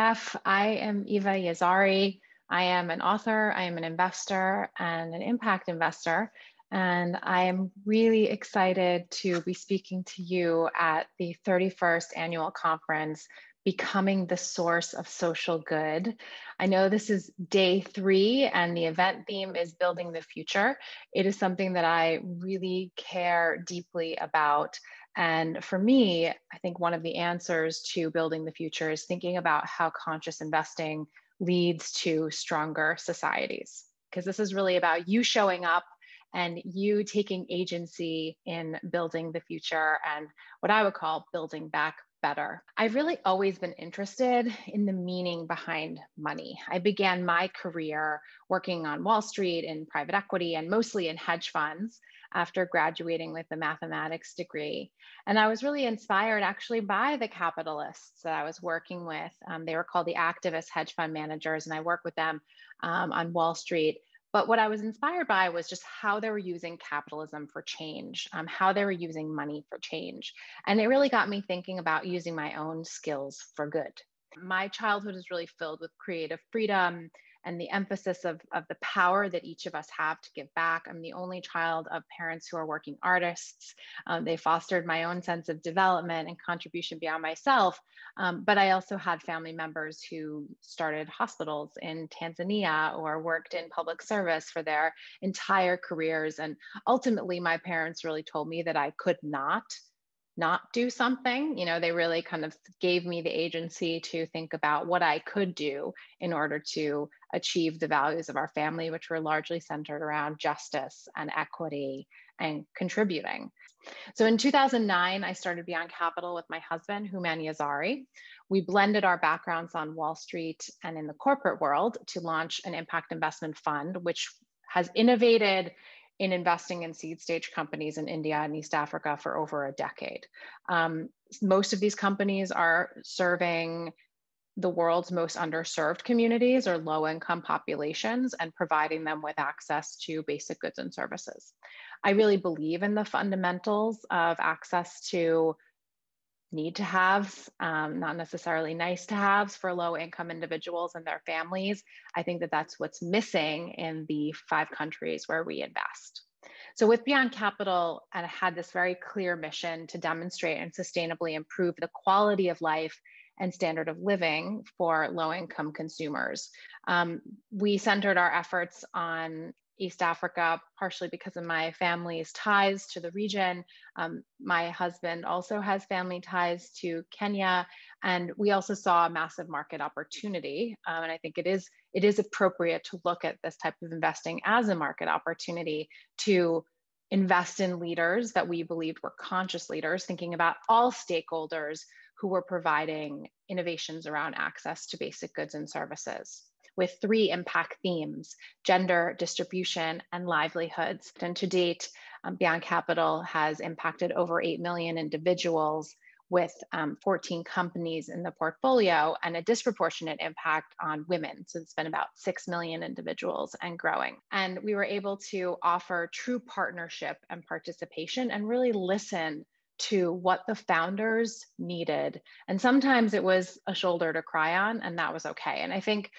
ebbf. I am Eva Yazhari. I am an author, I am an investor and an impact investor. And I am really excited to be speaking to you at the 31st annual conference, Becoming the Source of Social Good. I know this is day 3 and the event theme is Building the Future. It is something that I really care deeply about. And for me, I think one of the answers to building the future is thinking about how conscious investing leads to stronger societies. Because this is really about you showing up and you taking agency in building the future and what I would call building back better. I've really always been interested in the meaning behind money. I began my career working on Wall Street in private equity and mostly in hedge funds after graduating with a mathematics degree. And I was really inspired actually by the capitalists that I was working with. They were called the activist hedge fund managers, and I worked with them on Wall Street. But what I was inspired by was just how they were using capitalism for change, how they were using money for change. And it really got me thinking about using my own skills for good. My childhood is really filled with creative freedom and the emphasis of the power that each of us have to give back. I'm the only child of parents who are working artists. They fostered my own sense of development and contribution beyond myself. But I also had family members who started hospitals in Tanzania or worked in public service for their entire careers. And ultimately, my parents really told me that I could not do something. They really kind of gave me the agency to think about what I could do in order to achieve the values of our family, which were largely centered around justice and equity and contributing. So in 2009, I started Beyond Capital with my husband, Houman Yazhari. We blended our backgrounds on Wall Street and in the corporate world to launch an impact investment fund, which has innovated in investing in seed stage companies in India and East Africa for over a decade. Most of these companies are serving the world's most underserved communities or low income populations and providing them with access to basic goods and services. I really believe in the fundamentals of access to need to haves, not necessarily nice to haves for low income individuals and their families. I think that that's what's missing in the 5 countries where we invest. So with Beyond Capital, I had this very clear mission to demonstrate and sustainably improve the quality of life and standard of living for low income consumers. We centered our efforts on East Africa, partially because of my family's ties to the region. My husband also has family ties to Kenya, and we also saw a massive market opportunity. And I think it is appropriate to look at this type of investing as a market opportunity to invest in leaders that we believed were conscious leaders, thinking about all stakeholders who were providing innovations around access to basic goods and services, with 3 impact themes: gender, distribution, and livelihoods. And to date, Beyond Capital has impacted over 8 million individuals with 14 companies in the portfolio and a disproportionate impact on women. So it's been about 6 million individuals and growing. And we were able to offer true partnership and participation and really listen to what the founders needed. And sometimes it was a shoulder to cry on, and that was okay. And I think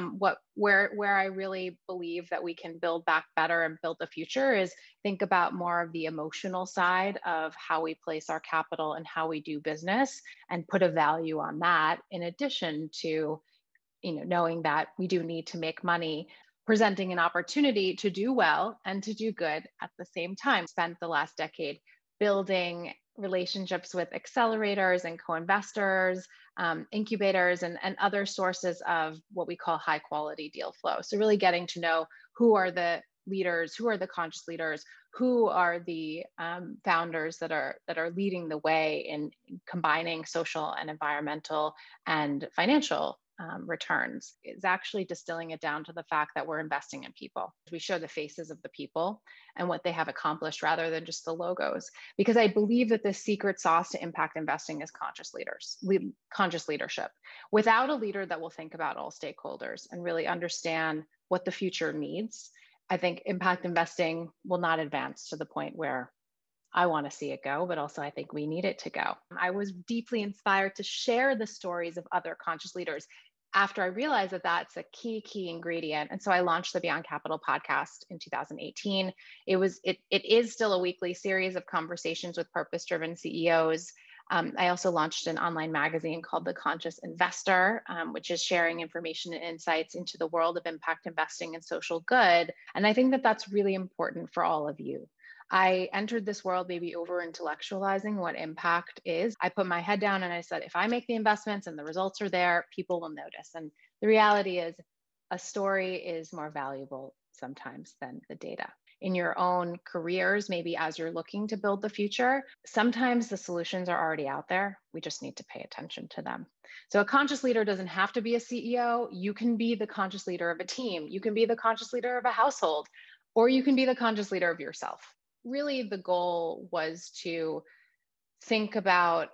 where I really believe that we can build back better and build the future is think about more of the emotional side of how we place our capital and how we do business and put a value on that, in addition to knowing that we do need to make money, presenting an opportunity to do well and to do good at the same time. Spent the last decade building relationships with accelerators and co-investors, incubators, and other sources of what we call high quality deal flow. So really getting to know who are the leaders, who are the conscious leaders, who are the founders that are leading the way in combining social and environmental and financial returns. Is actually distilling it down to the fact that we're investing in people. We show the faces of the people and what they have accomplished rather than just the logos. Because I believe that the secret sauce to impact investing is conscious leadership. Without a leader that will think about all stakeholders and really understand what the future needs, I think impact investing will not advance to the point where I want to see it go, but also I think we need it to go. I was deeply inspired to share the stories of other conscious leaders after I realized that that's a key ingredient. And so I launched the Beyond Capital podcast in 2018. It is still a weekly series of conversations with purpose-driven CEOs. I also launched an online magazine called The Conscious Investor, which is sharing information and insights into the world of impact investing and social good. And I think that that's really important for all of you. I entered this world maybe over intellectualizing what impact is. I put my head down and I said, if I make the investments and the results are there, people will notice. And the reality is, a story is more valuable sometimes than the data. In your own careers, maybe as you're looking to build the future, sometimes the solutions are already out there. We just need to pay attention to them. So a conscious leader doesn't have to be a CEO. You can be the conscious leader of a team. You can be the conscious leader of a household, or you can be the conscious leader of yourself. Really, the goal was to think about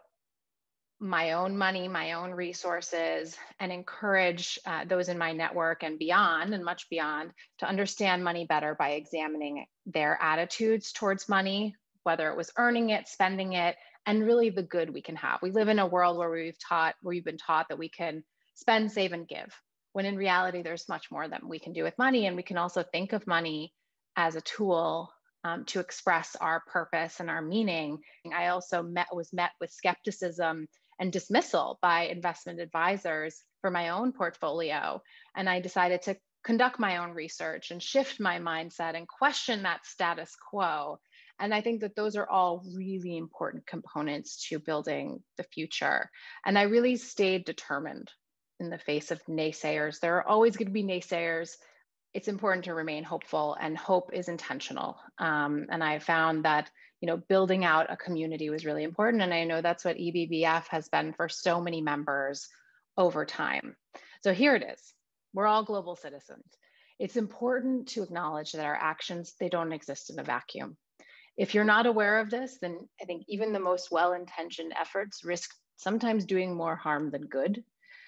my own money, my own resources, and encourage those in my network and beyond, and much beyond, to understand money better by examining their attitudes towards money, whether it was earning it, spending it, and really the good we can have. We live in a world where we've been taught that we can spend, save, and give, when in reality, there's much more that we can do with money. And we can also think of money as a tool to express our purpose and our meaning. I also was met with skepticism and dismissal by investment advisors for my own portfolio. And I decided to conduct my own research and shift my mindset and question that status quo. And I think that those are all really important components to building the future. And I really stayed determined in the face of naysayers. There are always going to be naysayers. It's important to remain hopeful, and hope is intentional. And I found that, building out a community was really important. And I know that's what ebbf has been for so many members over time. So here it is. We're all global citizens. It's important to acknowledge that our actions, they don't exist in a vacuum. If you're not aware of this, then I think even the most well-intentioned efforts risk sometimes doing more harm than good.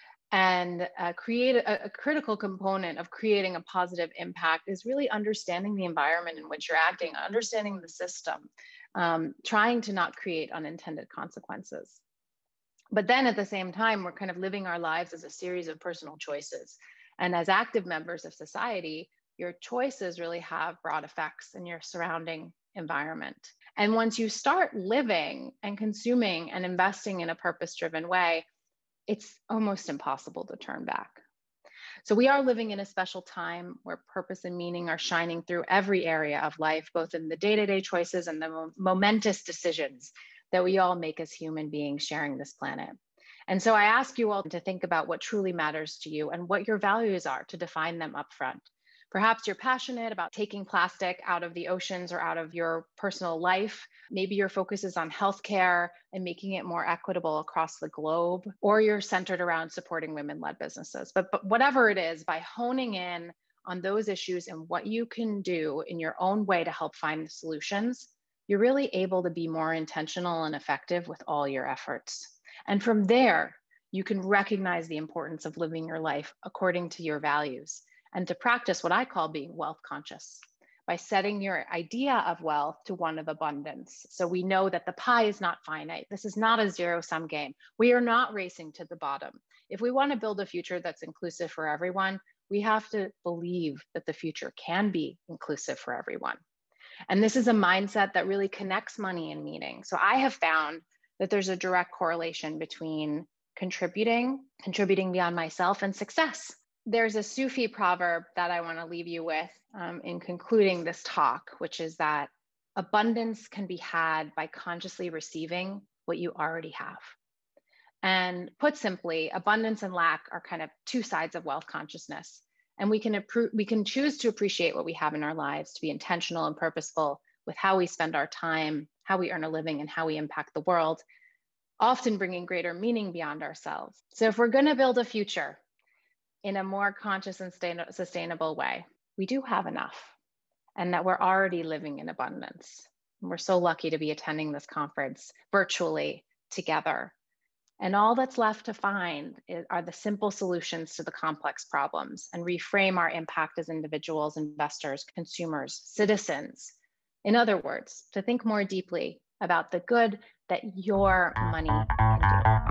And create a critical component of creating a positive impact is really understanding the environment in which you're acting, understanding the system, trying to not create unintended consequences. But then at the same time, we're kind of living our lives as a series of personal choices. And as active members of society, your choices really have broad effects in your surrounding environment. And once you start living and consuming and investing in a purpose-driven way, it's almost impossible to turn back. So we are living in a special time where purpose and meaning are shining through every area of life, both in the day-to-day choices and the momentous decisions that we all make as human beings sharing this planet. And so I ask you all to think about what truly matters to you and what your values are, to define them upfront. Perhaps you're passionate about taking plastic out of the oceans or out of your personal life. Maybe your focus is on healthcare and making it more equitable across the globe, or you're centered around supporting women-led businesses. But whatever it is, by honing in on those issues and what you can do in your own way to help find the solutions, you're really able to be more intentional and effective with all your efforts. And from there, you can recognize the importance of living your life according to your values, and to practice what I call being wealth conscious by setting your idea of wealth to one of abundance. So we know that the pie is not finite. This is not a zero-sum game. We are not racing to the bottom. If we want to build a future that's inclusive for everyone, we have to believe that the future can be inclusive for everyone. And this is a mindset that really connects money and meaning. So I have found that there's a direct correlation between contributing beyond myself, and success. There's a Sufi proverb that I want to leave you with in concluding this talk, which is that abundance can be had by consciously receiving what you already have. And put simply, abundance and lack are kind of two sides of wealth consciousness. And we can choose to appreciate what we have in our lives, to be intentional and purposeful with how we spend our time, how we earn a living, and how we impact the world, often bringing greater meaning beyond ourselves. So if we're going to build a future in a more conscious and sustainable way, we do have enough, and that we're already living in abundance. And we're so lucky to be attending this conference virtually together. And all that's left to find are the simple solutions to the complex problems, and reframe our impact as individuals, investors, consumers, citizens. In other words, to think more deeply about the good that your money can do.